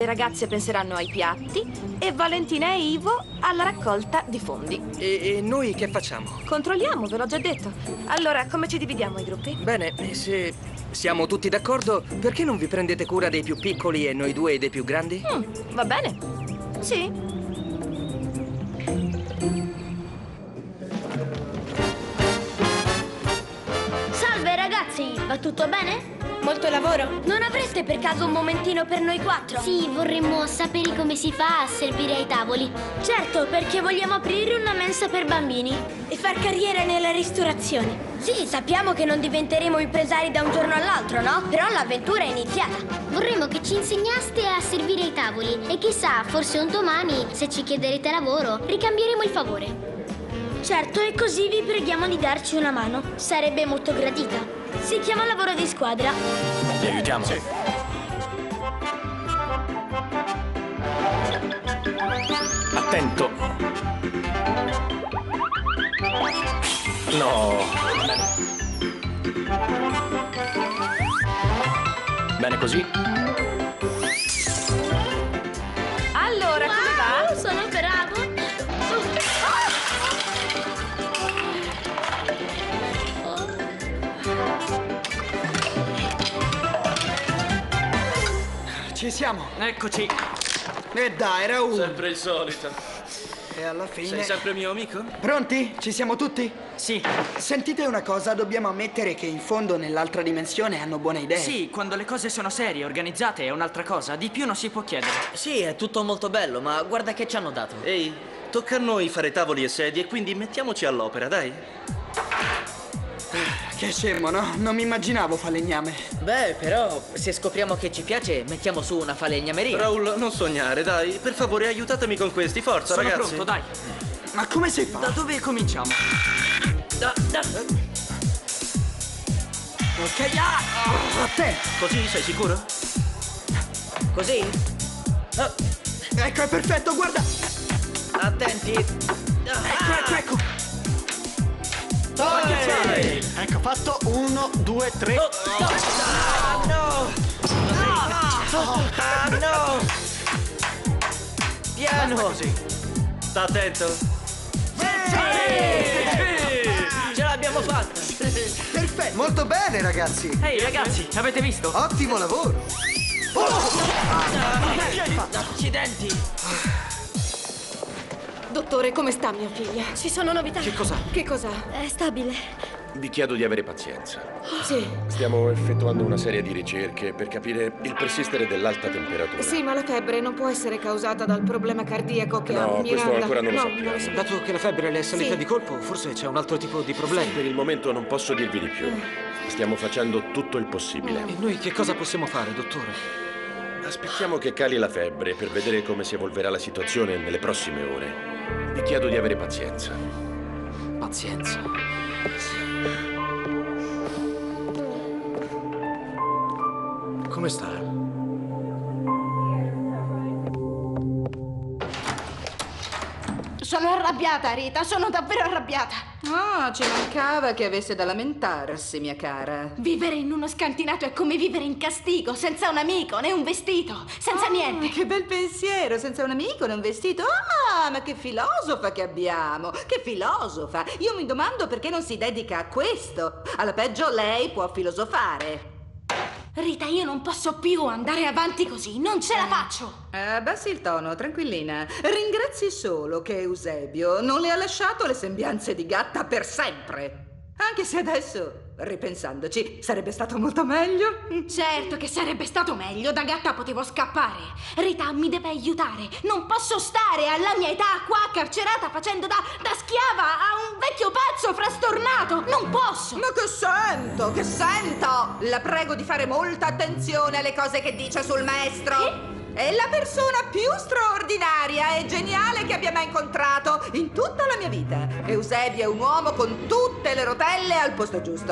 ragazze penseranno ai piatti e Valentina e Ivo alla raccolta di fondi. E noi che facciamo? Controlliamo, ve l'ho già detto. Allora, come ci dividiamo i gruppi? Bene, se siamo tutti d'accordo, perché non vi prendete cura dei più piccoli e noi due dei più grandi? Va bene. Sì. Salve ragazzi, va tutto bene? Molto lavoro? Non avreste per caso un momentino per noi quattro? Sì, vorremmo sapere come si fa a servire ai tavoli. Certo, perché vogliamo aprire una mensa per bambini e far carriera nella ristorazione. Sì, sappiamo che non diventeremo impresari da un giorno all'altro, no? Però l'avventura è iniziata. Vorremmo che ci insegnaste a servire ai tavoli e chissà, forse un domani, se ci chiederete lavoro, ricambieremo il favore. Certo, e così vi preghiamo di darci una mano. Sarebbe molto gradita. Si chiama lavoro di squadra. Ti aiutiamo? Sì. Attento. No. Bene così. Allora, come va? Sono bravo. Ci siamo. Eccoci. E dai, Raul. Sempre il solito. E alla fine... Sei sempre mio amico? Pronti? Ci siamo tutti? Sì. Sentite una cosa, dobbiamo ammettere che in fondo nell'altra dimensione hanno buone idee. Sì, quando le cose sono serie, organizzate è un'altra cosa. Di più non si può chiedere. Sì, è tutto molto bello, ma guarda che ci hanno dato. Ehi, tocca a noi fare tavoli e sedie, quindi mettiamoci all'opera, dai. Che scemo, no? Non mi immaginavo falegname. Beh, però, se scopriamo che ci piace, mettiamo su una falegnameria. Raul, non sognare, dai. Per favore, aiutatemi con questi. Forza, Sono ragazzi. pronto, dai. Ma come si fa? Da dove cominciamo? Ok, a te! Così, sei sicuro? Così? Ecco, è perfetto, guarda! Attenti. Ecco! Ecco fatto. 1, 2, 3. Ah, no! Ah, no! Piano! Così. Sta attento. Ce l'abbiamo fatta! Perfetto! Molto bene, ragazzi! Ehi ragazzi, avete visto? Ottimo lavoro! Accidenti! Dottore, come sta mia figlia? Ci sono novità. Che cos'ha? Che cos'ha? È stabile. Vi chiedo di avere pazienza. Sì. Stiamo effettuando una serie di ricerche per capire il persistere dell'alta temperatura. Sì, ma la febbre non può essere causata dal problema cardiaco che ha No, Miranda. questo ancora non lo No, sappiamo. non lo sappiamo. Dato che la febbre le è salita Sì. di colpo, forse c'è un altro tipo di problema. Per il momento non posso dirvi di più. Stiamo facendo tutto il possibile. E noi che cosa possiamo fare, dottore? Aspettiamo che cali la febbre per vedere come si evolverà la situazione nelle prossime ore. Vi chiedo di avere pazienza. Pazienza. Come sta? Sono arrabbiata, Rita, sono davvero arrabbiata. Ah, ci mancava che avesse da lamentarsi, mia cara. Vivere in uno scantinato è come vivere in castigo, senza un amico, né un vestito, senza niente. Che bel pensiero, senza un amico né un vestito. Ah, ma che filosofa che abbiamo, che filosofa. Io mi domando perché non si dedica a questo. Alla peggio lei può filosofare. Rita, io non posso più andare avanti così, non ce la faccio. Abbassi il tono, tranquillina. Ringrazi solo che Eusebio non le ha lasciato le sembianze di gatta per sempre. Anche se adesso, ripensandoci, sarebbe stato molto meglio. Certo che sarebbe stato meglio, da gatta potevo scappare. Rita, mi deve aiutare. Non posso stare alla mia età qua carcerata facendo da schiava a un vecchio pazzo frastornato. Non posso. Ma che sento, che sento! La prego di fare molta attenzione alle cose che dice sul maestro. È la persona più straordinaria e geniale che abbia mai incontrato in tutta la mia vita. Eusebio è un uomo con tutte le rotelle al posto giusto.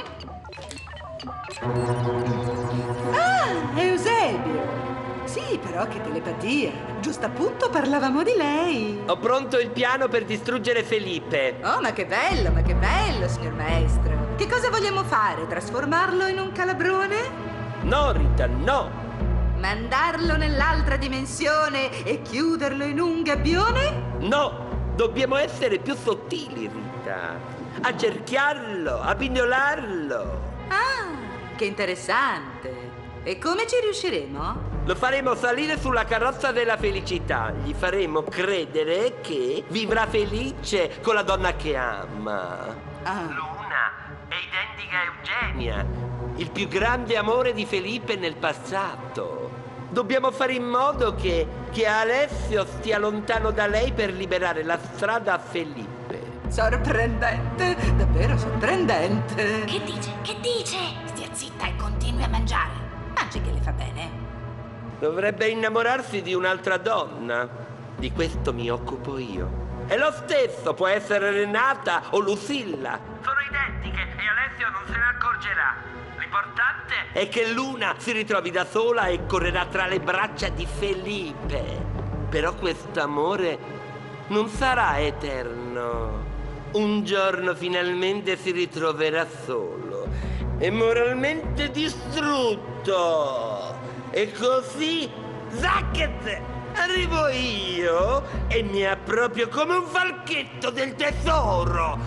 Ah, Eusebio! Sì, però che telepatia. Giusto appunto parlavamo di lei. Ho pronto il piano per distruggere Felipe. Oh, ma che bello, signor maestro. Che cosa vogliamo fare? Trasformarlo in un calabrone? No, Rita, no! Mandarlo nell'altra dimensione e chiuderlo in un gabbione? No, dobbiamo essere più sottili, Rita. Accerchiarlo, appignolarlo. Ah, che interessante. E come ci riusciremo? Lo faremo salire sulla carrozza della felicità. Gli faremo credere che vivrà felice con la donna che ama. Luna è identica a Eugenia, il più grande amore di Felipe nel passato. Dobbiamo fare in modo che Alessio stia lontano da lei per liberare la strada a Felipe. Sorprendente, davvero sorprendente. Che dice? Che dice? Stia zitta e continui a mangiare. Mangi che le fa bene. Dovrebbe innamorarsi di un'altra donna. Di questo mi occupo io. È lo stesso, può essere Renata o Lucilla. Sono identiche e Alessio non se ne accorgerà. L'importante è che Luna si ritrovi da sola e correrà tra le braccia di Felipe. Però quest'amore non sarà eterno. Un giorno finalmente si ritroverà solo e moralmente distrutto. E così, zacchet, arrivo io e mi approprio come un falchetto del tesoro.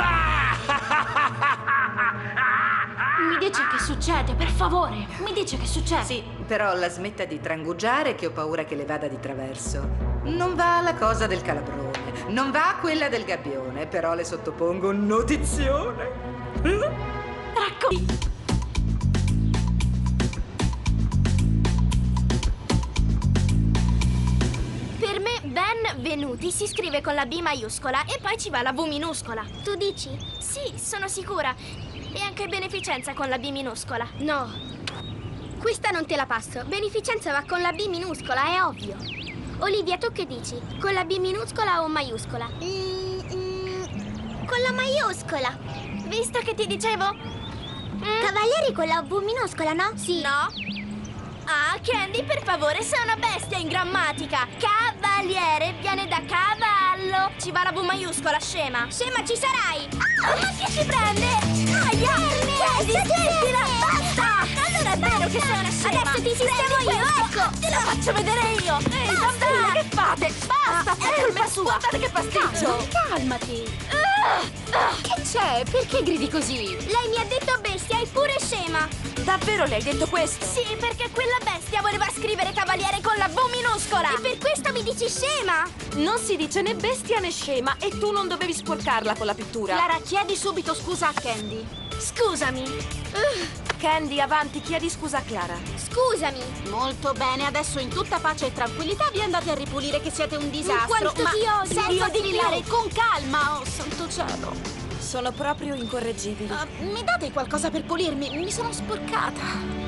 Mi dice che succede, per favore. Mi dice che succede. Sì, però la smetta di trangugiare che ho paura che le vada di traverso. Non va la cosa del calabrone, non va quella del gabbione, però le sottopongo notizione. Racconti. Per me benvenuti si scrive con la B maiuscola e poi ci va la V minuscola. Tu dici? Sì, sono sicura. E anche beneficenza con la B minuscola. No, questa non te la passo. Beneficenza va con la B minuscola, è ovvio. Olivia, tu che dici? Con la B minuscola o maiuscola? Con la maiuscola. Visto che ti dicevo? Cavalieri con la V minuscola, no? Sì. No? Ah, Candy, per favore, sei una bestia in grammatica. Cavaliere viene da cavallo. Ci va la V maiuscola, scema. Scema ci sarai. Ah, ma che ci prende? Aia! Candy, smettila! Basta! Allora è vero che sei una scema. Adesso ti sistemo io, ecco! Te lo faccio vedere io! Ehi, bambina, che fate? Basta, è colpa sua! Guardate che pasticcio! Calmati! Che c'è? Perché gridi così? Lei mi ha detto bestia e pure scema. Davvero le hai detto questo? Sì, perché quella bestia voleva scrivere cavaliere con la V minuscola. E per questo mi dici scema? Non si dice né bestia né scema e tu non dovevi sporcarla con la pittura. Clara, chiedi subito scusa a Candy. Scusami. Candy, avanti, chiedi scusa a Clara. Scusami. Molto bene, adesso in tutta pace e tranquillità vi andate a ripulire che siete un disastro. Quanto ti odio. Senza Io di strillare, con calma, oh santo cielo. Sono proprio incorreggibili. Mi date qualcosa per pulirmi? Mi sono sporcata.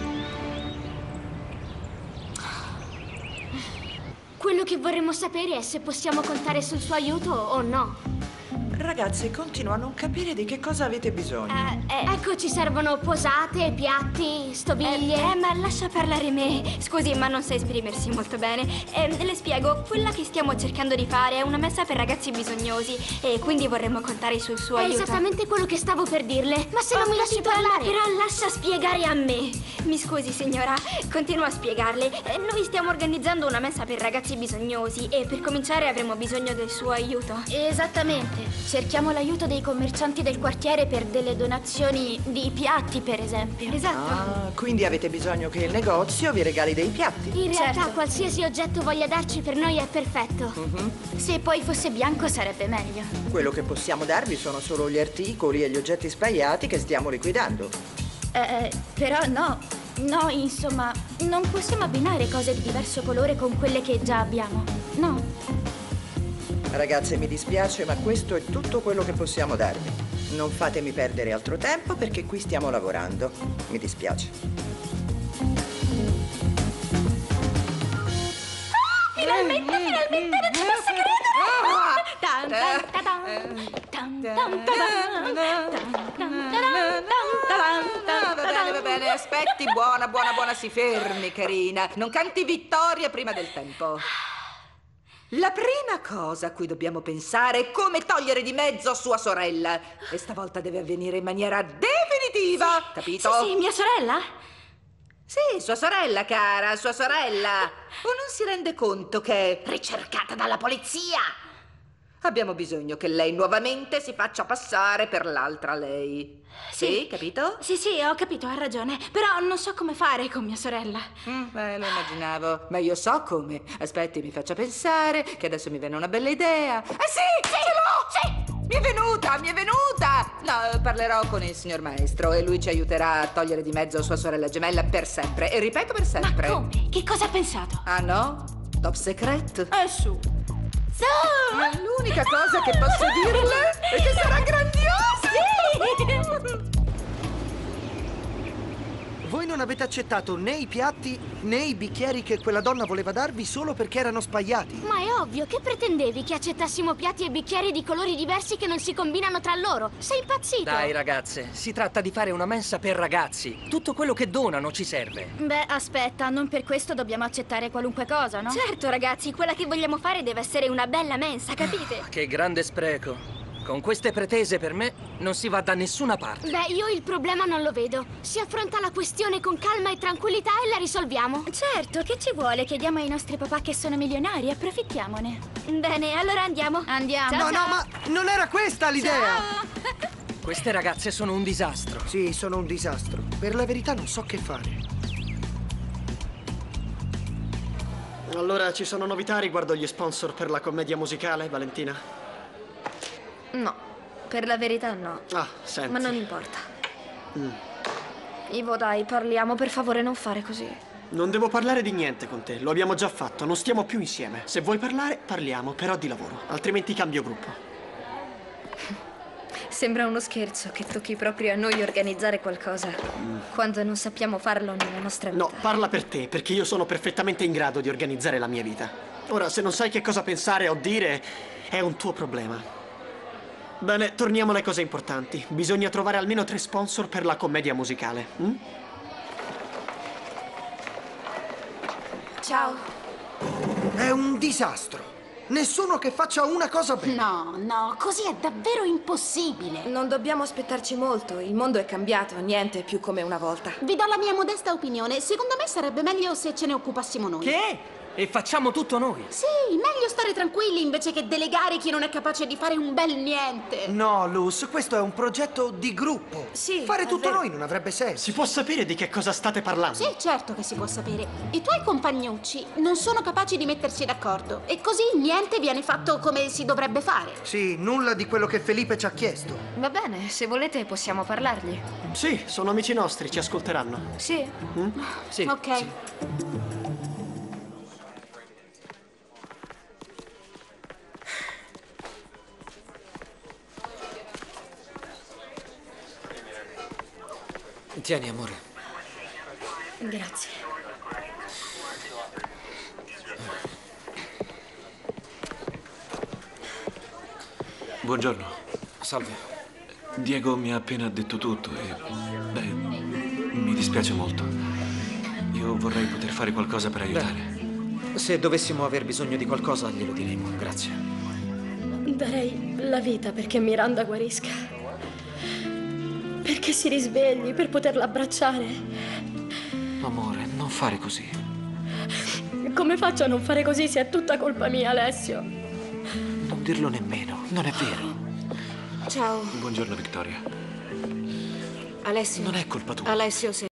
Quello che vorremmo sapere è se possiamo contare sul suo aiuto o no. Ragazzi, continuo a non capire di che cosa avete bisogno. Ecco, ci servono posate, piatti, stoviglie. Ma lascia parlare me. Scusi, ma non sa esprimersi molto bene. Le spiego, quella che stiamo cercando di fare è una messa per ragazzi bisognosi e quindi vorremmo contare sul suo aiuto. È esattamente quello che stavo per dirle. Ma se non mi lasci parlare? Però lascia spiegare a me. Mi scusi, signora, continuo a spiegarle. Noi stiamo organizzando una messa per ragazzi bisognosi e per cominciare avremo bisogno del suo aiuto. Esattamente. Cerchiamo l'aiuto dei commercianti del quartiere per delle donazioni di piatti, per esempio. Esatto. Ah, quindi avete bisogno che il negozio vi regali dei piatti. In realtà qualsiasi oggetto voglia darci per noi è perfetto. Se poi fosse bianco sarebbe meglio. Quello che possiamo darvi sono solo gli articoli e gli oggetti sbagliati che stiamo liquidando. Però no, insomma, non possiamo abbinare cose di diverso colore con quelle che già abbiamo. No. Ragazze, mi dispiace, ma questo è tutto quello che possiamo darvi. Non fatemi perdere altro tempo perché qui stiamo lavorando. Mi dispiace. Finalmente non ci posso Va bene, aspetti, buona, si fermi, carina. Non canti vittoria prima del tempo. La prima cosa a cui dobbiamo pensare è come togliere di mezzo sua sorella. E stavolta deve avvenire in maniera definitiva, capito? Sì, mia sorella? Sì, sua sorella, cara, sua sorella. O non si rende conto che è Ricercata dalla polizia! abbiamo bisogno che lei nuovamente si faccia passare per l'altra lei. Sì, capito? Sì, ho capito, ha ragione. Però non so come fare con mia sorella. Beh, lo immaginavo. Ma io so come. Aspetti, mi faccia pensare, che adesso mi viene una bella idea. Sì, ce l'ho! Sì! Mi è venuta, mi è venuta! No, parlerò con il signor maestro e lui ci aiuterà a togliere di mezzo sua sorella gemella per sempre. E ripeto, per sempre. Ma come? Che cosa ha pensato? Ah, no? Top secret? Su! Ma l'unica cosa che posso dirle è che sarà grandiosa! Voi non avete accettato né i piatti né i bicchieri che quella donna voleva darvi solo perché erano sbagliati. Ma è ovvio, che pretendevi? Che accettassimo piatti e bicchieri di colori diversi che non si combinano tra loro? Sei impazzito? Dai, ragazze, si tratta di fare una mensa per ragazzi. Tutto quello che donano ci serve. Beh, aspetta, non per questo dobbiamo accettare qualunque cosa, no? Certo, ragazzi, quella che vogliamo fare deve essere una bella mensa, capite? Che grande spreco. Con queste pretese per me non si va da nessuna parte. Beh, io il problema non lo vedo. Si affronta la questione con calma e tranquillità e la risolviamo. Certo, che ci vuole? Chiediamo ai nostri papà che sono milionari, approfittiamone. Bene, allora andiamo. Andiamo. No, ma non era questa l'idea! Queste ragazze sono un disastro. Sì, sono un disastro. Per la verità non so che fare. Allora, ci sono novità riguardo gli sponsor per la commedia musicale, Valentina? No, per la verità no. Ah, senti. Ma non importa. Ivo, dai, parliamo, per favore, non fare così. Non devo parlare di niente con te, lo abbiamo già fatto, non stiamo più insieme. Se vuoi parlare, parliamo, però di lavoro, altrimenti cambio gruppo. Sembra uno scherzo che tocchi proprio a noi organizzare qualcosa quando non sappiamo farlo nella nostra vita. No, parla per te, perché io sono perfettamente in grado di organizzare la mia vita. Ora, se non sai che cosa pensare o dire, è un tuo problema. Bene, torniamo alle cose importanti. Bisogna trovare almeno 3 sponsor per la commedia musicale. Ciao. È un disastro. Nessuno che faccia una cosa bene. No, così è davvero impossibile. Non dobbiamo aspettarci molto, il mondo è cambiato, niente è più come una volta. Vi do la mia modesta opinione. Secondo me sarebbe meglio se ce ne occupassimo noi. Che? E facciamo tutto noi. Sì, meglio stare tranquilli invece che delegare chi non è capace di fare un bel niente. No, Luz, questo è un progetto di gruppo. Sì, fare è tutto vero. noi non avrebbe senso. Si può sapere di che cosa state parlando? Sì, certo che si può sapere. I tuoi compagnucci non sono capaci di mettersi d'accordo e così niente viene fatto come si dovrebbe fare. Sì, nulla di quello che Felipe ci ha chiesto. Va bene, se volete possiamo parlargli. Sì, sono amici nostri, ci ascolteranno. Sì. Sì. Ok. Sì. Tieni, amore. Grazie. Buongiorno. Salve. Diego mi ha appena detto tutto e... beh, mi dispiace molto. Io vorrei poter fare qualcosa per aiutare. Se dovessimo aver bisogno di qualcosa, glielo diremo. Grazie. Darei la vita perché Miranda guarisca. Perché si risvegli, per poterla abbracciare. Amore, non fare così. Come faccio a non fare così se è tutta colpa mia, Alessio? Non dirlo nemmeno, non è vero. Ciao. Buongiorno, Victoria. Alessio. Non è colpa tua. Alessio, se